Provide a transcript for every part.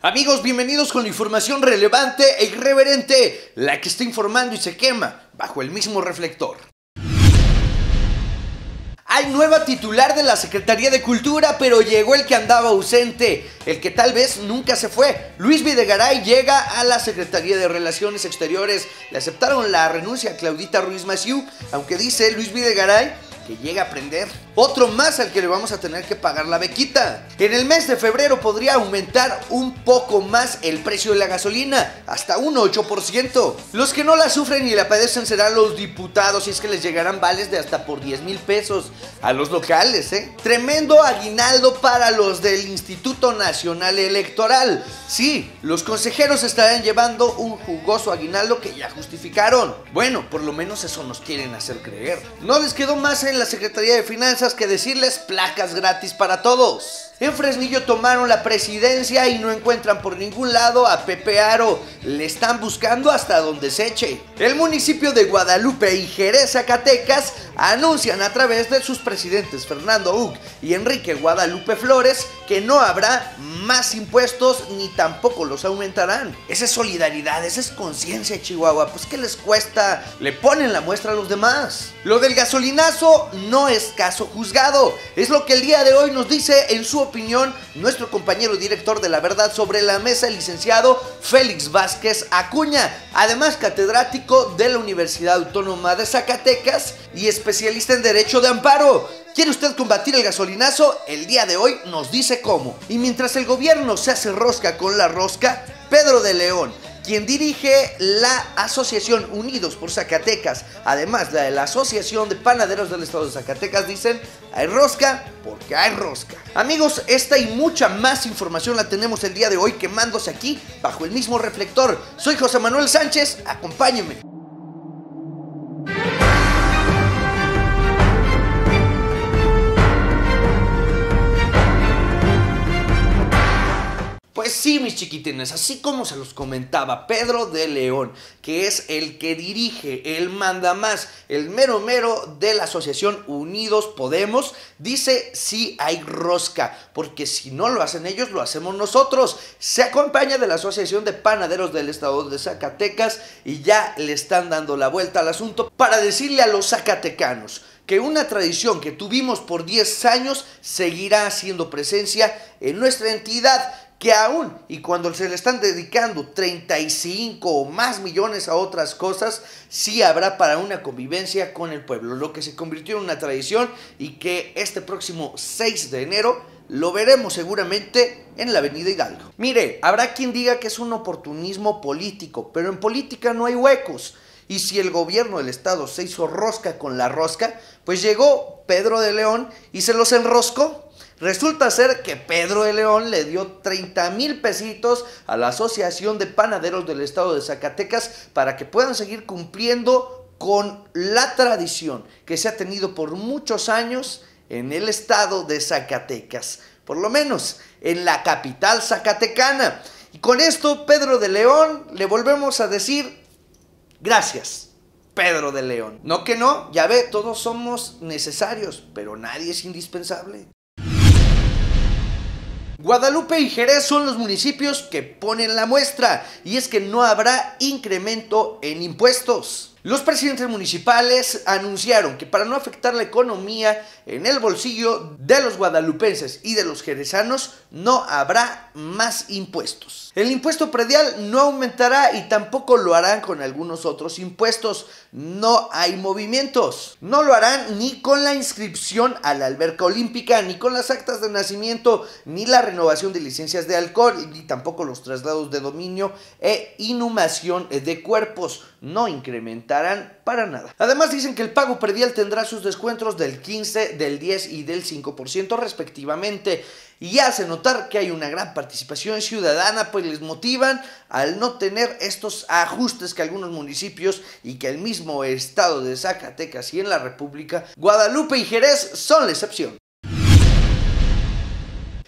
Amigos, bienvenidos con la información relevante e irreverente, la que está informando y se quema bajo el mismo reflector. Hay nueva titular de la Secretaría de Cultura, pero llegó el que andaba ausente, el que tal vez nunca se fue. Luis Videgaray llega a la Secretaría de Relaciones Exteriores. Le aceptaron la renuncia a Claudita Ruiz Massieu, aunque dice Luis Videgaray que llega a aprender. Otro más al que le vamos a tener que pagar la bequita. En el mes de febrero podría aumentar un poco más el precio de la gasolina, hasta un 8%. Los que no la sufren y la padecen serán los diputados, y es que les llegarán vales de hasta por 10,000 pesos a los locales, Tremendo aguinaldo para los del Instituto Nacional Electoral. Sí, los consejeros estarán llevando un jugoso aguinaldo que ya justificaron. Bueno, por lo menos eso nos quieren hacer creer. No les quedó más en la Secretaría de Finanzas que decirles placas gratis para todos. En Fresnillo tomaron la presidencia y no encuentran por ningún lado a Pepe Aro. Le están buscando hasta donde se eche. El municipio de Guadalupe y Jerez, Zacatecas, anuncian a través de sus presidentes Fernando Uc y Enrique Guadalupe Flores que no habrá más impuestos ni tampoco los aumentarán. Esa es solidaridad, esa es conciencia, Chihuahua. Pues ¿qué les cuesta? Le ponen la muestra a los demás. Lo del gasolinazo no es caso juzgado. Es lo que el día de hoy nos dice en su opinión nuestro compañero director de La Verdad sobre la Mesa, el licenciado Félix Vázquez Acuña, además catedrático de la Universidad Autónoma de Zacatecas y especialista en Derecho de Amparo. ¿Quiere usted combatir el gasolinazo? El día de hoy nos dice cómo. Y mientras el gobierno se hace rosca con la rosca, Pedro de León, quien dirige la Asociación Unidos por Zacatecas, además de la Asociación de Panaderos del Estado de Zacatecas, dicen: hay rosca porque hay rosca. Amigos, esta y mucha más información la tenemos el día de hoy quemándose aquí bajo el mismo reflector. Soy José Manuel Sánchez, acompáñenme. Pues sí, mis chiquitines, así como se los comentaba, Pedro de León, que es el que dirige, el mandamás, el mero mero de la Asociación Unidos Podemos, dice: sí hay rosca, porque si no lo hacen ellos, lo hacemos nosotros. Se acompaña de la Asociación de Panaderos del Estado de Zacatecas y ya le están dando la vuelta al asunto para decirle a los zacatecanos que una tradición que tuvimos por 10 años seguirá haciendo presencia en nuestra entidad, que aún y cuando se le están dedicando 35 o más millones a otras cosas, sí habrá para una convivencia con el pueblo, lo que se convirtió en una tradición y que este próximo 6 de enero lo veremos seguramente en la Avenida Hidalgo. Mire, habrá quien diga que es un oportunismo político, pero en política no hay huecos. Y si el gobierno del estado se hizo rosca con la rosca, pues llegó Pedro de León y se los enroscó. Resulta ser que Pedro de León le dio 30,000 pesitos a la Asociación de Panaderos del Estado de Zacatecas para que puedan seguir cumpliendo con la tradición que se ha tenido por muchos años en el estado de Zacatecas, por lo menos en la capital zacatecana. Y con esto, Pedro de León, le volvemos a decir: gracias, Pedro de León. No que no, ya ve, todos somos necesarios, pero nadie es indispensable. Guadalupe y Jerez son los municipios que ponen la muestra, y es que no habrá incremento en impuestos. Los presidentes municipales anunciaron que para no afectar la economía en el bolsillo de los guadalupenses y de los jerezanos no habrá más impuestos. El impuesto predial no aumentará y tampoco lo harán con algunos otros impuestos. No hay movimientos. No lo harán ni con la inscripción a la alberca olímpica, ni con las actas de nacimiento, ni la renovación de licencias de alcohol, ni tampoco los traslados de dominio e inhumación de cuerpos. No incrementarán para nada. Además dicen que el pago predial tendrá sus descuentos del 15, del 10 y del 5% respectivamente. Y hace notar que hay una gran participación ciudadana, pues les motivan al no tener estos ajustes que algunos municipios y que el mismo estado de Zacatecas y en la República, Guadalupe y Jerez son la excepción.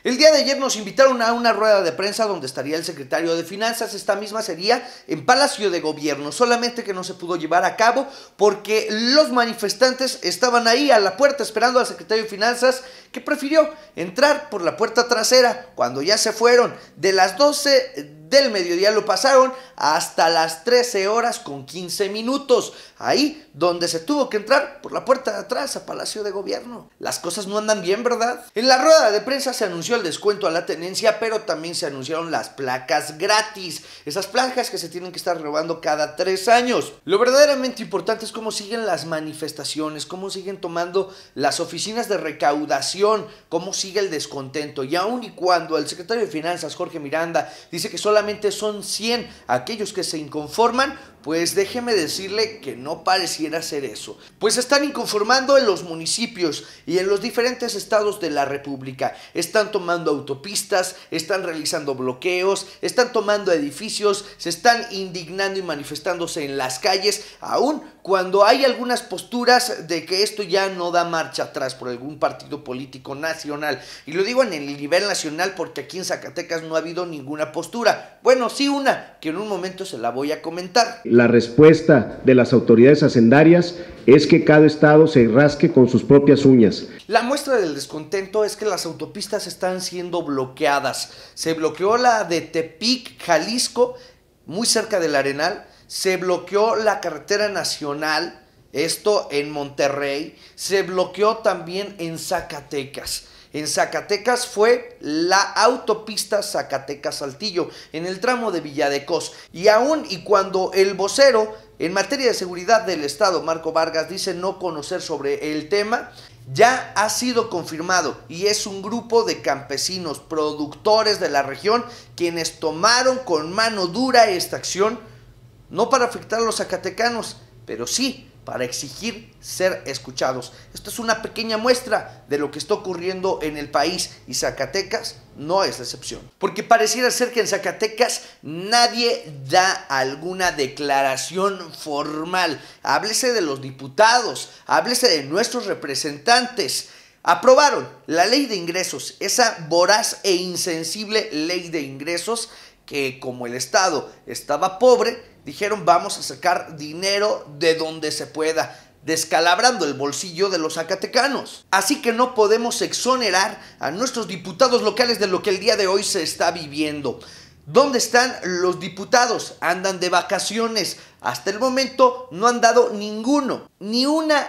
El día de ayer nos invitaron a una rueda de prensa donde estaría el secretario de Finanzas. Esta misma sería en Palacio de Gobierno, solamente que no se pudo llevar a cabo porque los manifestantes estaban ahí a la puerta esperando al secretario de Finanzas, que prefirió entrar por la puerta trasera cuando ya se fueron. De las 12 del mediodía lo pasaron hasta las 13 horas con 15 minutos, ahí donde se tuvo que entrar por la puerta de atrás a Palacio de Gobierno. Las cosas no andan bien, ¿verdad? En la rueda de prensa se anunció el descuento a la tenencia, pero también se anunciaron las placas gratis, esas placas que se tienen que estar renovando cada 3 años. Lo verdaderamente importante es cómo siguen las manifestaciones, cómo siguen tomando las oficinas de recaudación, cómo sigue el descontento. Y aun y cuando el secretario de Finanzas, Jorge Miranda, dice que solamente son 100 aquellos que se inconforman, pues déjeme decirle que no pareciera ser eso. Pues se están inconformando en los municipios y en los diferentes estados de la República. Están tomando autopistas, están realizando bloqueos, están tomando edificios, se están indignando y manifestándose en las calles, aun cuando hay algunas posturas de que esto ya no da marcha atrás por algún partido político nacional. Y lo digo en el nivel nacional porque aquí en Zacatecas no ha habido ninguna postura. Bueno, sí una, que en un momento se la voy a comentar. La respuesta de las autoridades hacendarias es que cada estado se rasque con sus propias uñas. La muestra del descontento es que las autopistas están siendo bloqueadas. Se bloqueó la de Tepic, Jalisco, muy cerca del Arenal. Se bloqueó la carretera nacional, esto en Monterrey. Se bloqueó también en Zacatecas. En Zacatecas fue la autopista Zacatecas-Saltillo, en el tramo de Villa de Cos. Y aún y cuando el vocero en materia de seguridad del estado, Marco Vargas, dice no conocer sobre el tema, ya ha sido confirmado y es un grupo de campesinos, productores de la región, quienes tomaron con mano dura esta acción, no para afectar a los zacatecanos, pero sí para exigir ser escuchados. Esto es una pequeña muestra de lo que está ocurriendo en el país y Zacatecas no es la excepción. Porque pareciera ser que en Zacatecas nadie da alguna declaración formal. Háblese de los diputados, háblese de nuestros representantes. Aprobaron la ley de ingresos, esa voraz e insensible ley de ingresos que, como el Estado estaba pobre, dijeron vamos a sacar dinero de donde se pueda, descalabrando el bolsillo de los zacatecanos. Así que no podemos exonerar a nuestros diputados locales de lo que el día de hoy se está viviendo. ¿Dónde están los diputados? Andan de vacaciones. Hasta el momento no han dado ninguno, ni una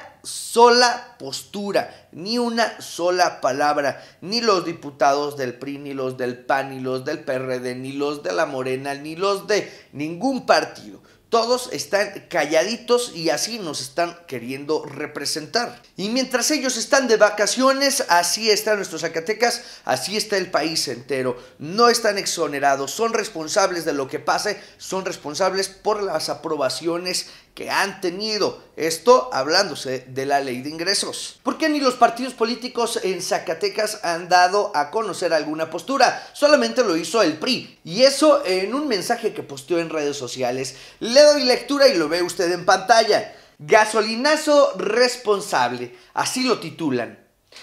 sola postura, ni una sola palabra. Ni los diputados del PRI, ni los del PAN, ni los del PRD, ni los de la Morena, ni los de ningún partido. Todos están calladitos y así nos están queriendo representar. Y mientras ellos están de vacaciones, así están nuestros Zacatecas, así está el país entero. No están exonerados, son responsables de lo que pase, son responsables por las aprobaciones que han tenido. Esto hablándose de la ley de ingresos. ¿Por qué ni los partidos políticos en Zacatecas han dado a conocer alguna postura? Solamente lo hizo el PRI. Y eso en un mensaje que posteó en redes sociales. Le doy lectura y lo ve usted en pantalla. Gasolinazo responsable. Así lo titulan.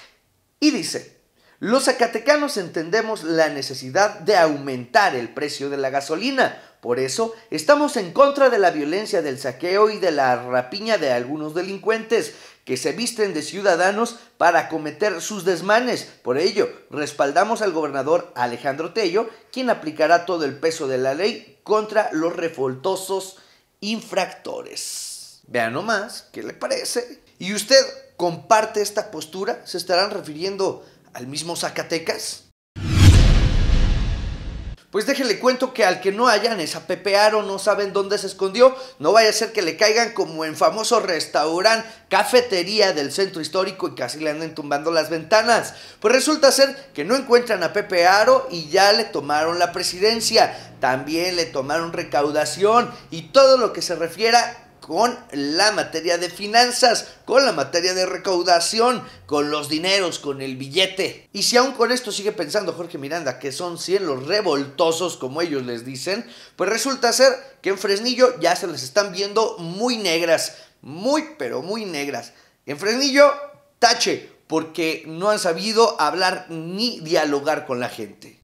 Y dice: los zacatecanos entendemos la necesidad de aumentar el precio de la gasolina. Por eso, estamos en contra de la violencia, del saqueo y de la rapiña de algunos delincuentes que se visten de ciudadanos para cometer sus desmanes. Por ello, respaldamos al gobernador Alejandro Tello, quien aplicará todo el peso de la ley contra los revoltosos infractores. Vean nomás, ¿qué le parece? ¿Y usted comparte esta postura? ¿Se estarán refiriendo al mismo Zacatecas? Pues déjenle cuento que al que no hallan es a Pepe Aro, no saben dónde se escondió, no vaya a ser que le caigan como en famoso restaurante, cafetería del centro histórico y casi le anden tumbando las ventanas. Pues resulta ser que no encuentran a Pepe Aro y ya le tomaron la presidencia, también le tomaron recaudación y todo lo que se refiera con la materia de finanzas, con la materia de recaudación, con los dineros, con el billete. Y si aún con esto sigue pensando Jorge Miranda que son 100 los revoltosos, como ellos les dicen, pues resulta ser que en Fresnillo ya se les están viendo muy negras, muy pero muy negras. En Fresnillo, tache, porque no han sabido hablar ni dialogar con la gente.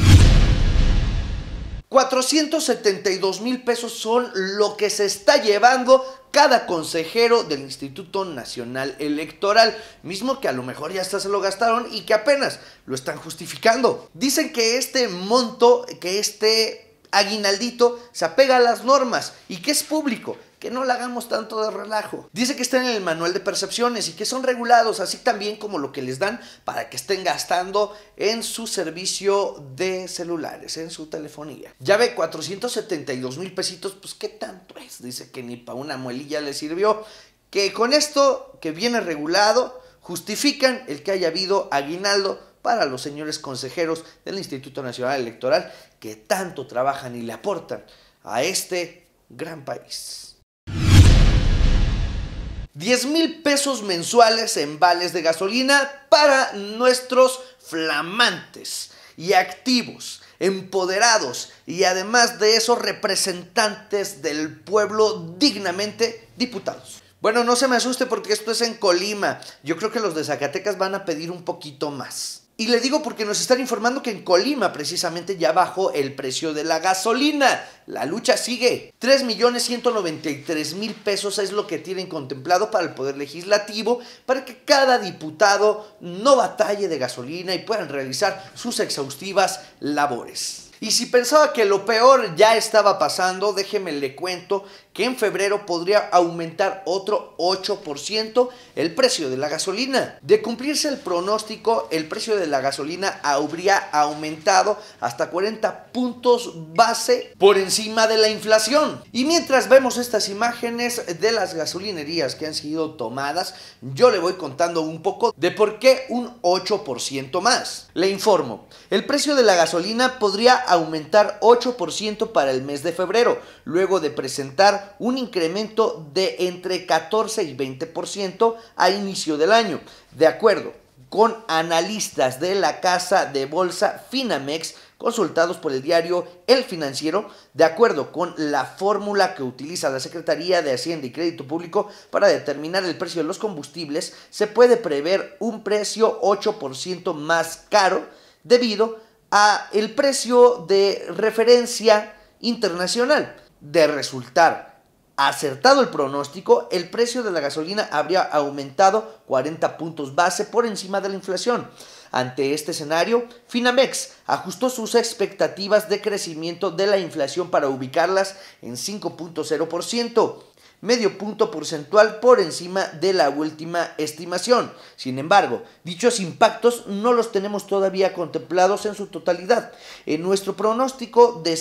472,000 pesos son lo que se está llevando cada consejero del Instituto Nacional Electoral, mismo que a lo mejor ya hasta se lo gastaron y que apenas lo están justificando. Dicen que este monto, que este aguinaldito se apega a las normas y que es público, que no le hagamos tanto de relajo. Dice que está en el manual de percepciones y que son regulados, así también como lo que les dan para que estén gastando en su servicio de celulares, en su telefonía. Ya ve, 472,000 pesitos, pues qué tanto es. Dice que ni para una muelilla le sirvió, que con esto que viene regulado justifican el que haya habido aguinaldo para los señores consejeros del Instituto Nacional Electoral que tanto trabajan y le aportan a este gran país. 10,000 pesos mensuales en vales de gasolina para nuestros flamantes y activos, empoderados y además de eso representantes del pueblo dignamente diputados. Bueno, no se me asuste porque esto es en Colima. Yo creo que los de Zacatecas van a pedir un poquito más. Y le digo porque nos están informando que en Colima precisamente ya bajó el precio de la gasolina. La lucha sigue. 3,193,000 pesos es lo que tienen contemplado para el Poder Legislativo para que cada diputado no batalle de gasolina y puedan realizar sus exhaustivas labores. Y si pensaba que lo peor ya estaba pasando, déjeme le cuento que en febrero podría aumentar otro 8% el precio de la gasolina. De cumplirse el pronóstico, el precio de la gasolina habría aumentado hasta 40 puntos base por encima de la inflación. Y mientras vemos estas imágenes de las gasolinerías que han sido tomadas, yo le voy contando un poco de por qué un 8% más. Le informo, el precio de la gasolina podría aumentar 8% para el mes de febrero, luego de presentar un incremento de entre 14 y 20% a inicio del año, de acuerdo con analistas de la casa de bolsa Finamex consultados por el diario El Financiero. De acuerdo con la fórmula que utiliza la Secretaría de Hacienda y Crédito Público para determinar el precio de los combustibles, se puede prever un precio 8% más caro debido a el precio de referencia internacional. De resultar acertado el pronóstico, el precio de la gasolina habría aumentado 40 puntos base por encima de la inflación. Ante este escenario, Finamex ajustó sus expectativas de crecimiento de la inflación para ubicarlas en 5.0%. Medio punto porcentual por encima de la última estimación. Sin embargo, dichos impactos no los tenemos todavía contemplados en su totalidad. En nuestro pronóstico de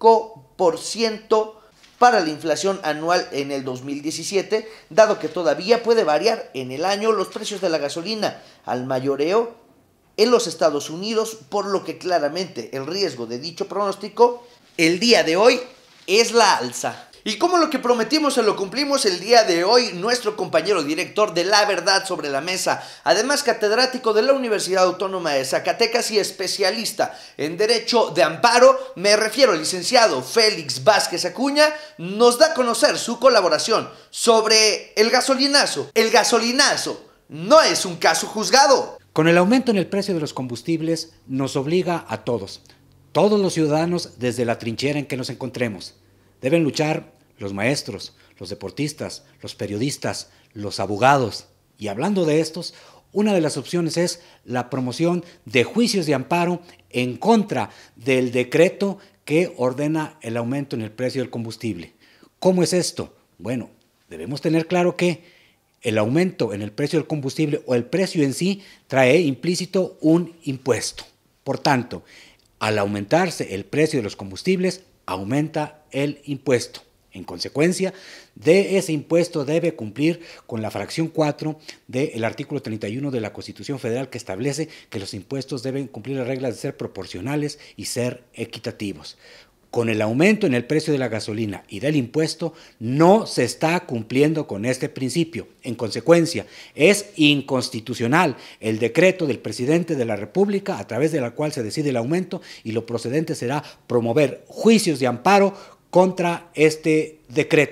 5% para la inflación anual en el 2017, dado que todavía puede variar en el año los precios de la gasolina al mayoreo en los Estados Unidos, por lo que claramente el riesgo de dicho pronóstico el día de hoy es la alza. Y como lo que prometimos se lo cumplimos, el día de hoy nuestro compañero director de La Verdad sobre la Mesa, además catedrático de la Universidad Autónoma de Zacatecas y especialista en Derecho de Amparo, me refiero al licenciado Félix Vázquez Acuña, nos da a conocer su colaboración sobre el gasolinazo. El gasolinazo no es un caso juzgado. Con el aumento en el precio de los combustibles nos obliga a todos los ciudadanos desde la trinchera en que nos encontremos. Deben luchar los maestros, los deportistas, los periodistas, los abogados. Y hablando de estos, una de las opciones es la promoción de juicios de amparo en contra del decreto que ordena el aumento en el precio del combustible. ¿Cómo es esto? Bueno, debemos tener claro que el aumento en el precio del combustible o el precio en sí trae implícito un impuesto. Por tanto, al aumentarse el precio de los combustibles, aumenta el impuesto. En consecuencia, de ese impuesto debe cumplir con la fracción 4 del artículo 31 de la Constitución Federal, que establece que los impuestos deben cumplir las reglas de ser proporcionales y ser equitativos. Con el aumento en el precio de la gasolina y del impuesto, no se está cumpliendo con este principio. En consecuencia, es inconstitucional el decreto del presidente de la República a través de la cual se decide el aumento, y lo procedente será promover juicios de amparo contra este decreto.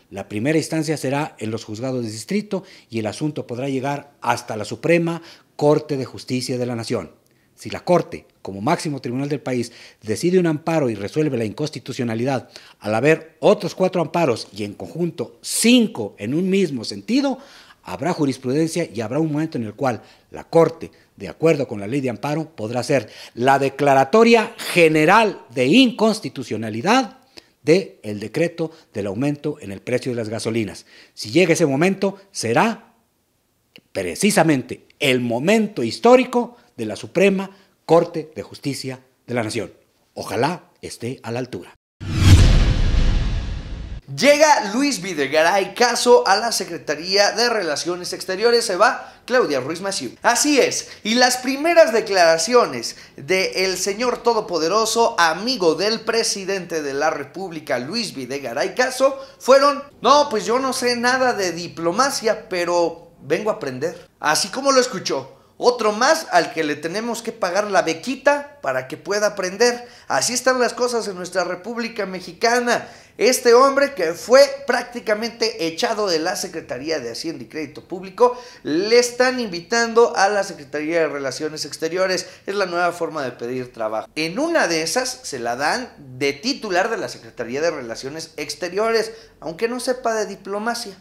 La primera instancia será en los juzgados de distrito y el asunto podrá llegar hasta la Suprema Corte de Justicia de la Nación. Si la Corte, como máximo tribunal del país, decide un amparo y resuelve la inconstitucionalidad, al haber otros 4 amparos y en conjunto 5 en un mismo sentido, habrá jurisprudencia y habrá un momento en el cual la Corte, de acuerdo con la ley de amparo, podrá hacer la declaratoria general de inconstitucionalidad del decreto del aumento en el precio de las gasolinas. Si llega ese momento, será precisamente el momento histórico de la Suprema Corte de Justicia de la Nación. Ojalá esté a la altura. Llega Luis Videgaray Caso a la Secretaría de Relaciones Exteriores, se va Claudia Ruiz Massieu. Así es, y las primeras declaraciones del señor todopoderoso, amigo del presidente de la República, Luis Videgaray Caso, fueron: no, pues yo no sé nada de diplomacia, pero vengo a aprender. Así como lo escuchó. Otro más al que le tenemos que pagar la bequita para que pueda aprender. Así están las cosas en nuestra República Mexicana. Este hombre que fue prácticamente echado de la Secretaría de Hacienda y Crédito Público, le están invitando a la Secretaría de Relaciones Exteriores. Es la nueva forma de pedir trabajo. En una de esas se la dan de titular de la Secretaría de Relaciones Exteriores, aunque no sepa de diplomacia.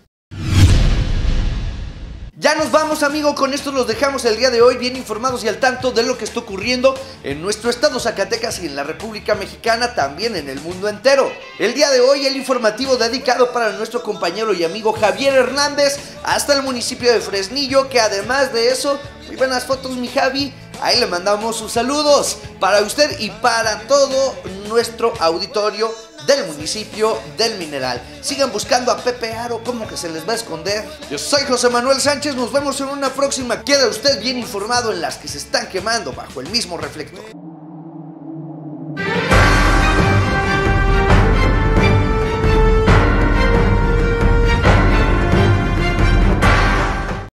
Ya nos vamos, amigo, con esto los dejamos el día de hoy bien informados y al tanto de lo que está ocurriendo en nuestro estado Zacatecas y en la República Mexicana, también en el mundo entero. El día de hoy el informativo dedicado para nuestro compañero y amigo Javier Hernández hasta el municipio de Fresnillo, que además de eso, muy buenas fotos mi Javi, ahí le mandamos sus saludos para usted y para todo nuestro auditorio del municipio del Mineral. Sigan buscando a Pepe Aro, como que se les va a esconder. Yo soy José Manuel Sánchez, nos vemos en una próxima. Queda usted bien informado en las que se están quemando bajo el mismo reflector.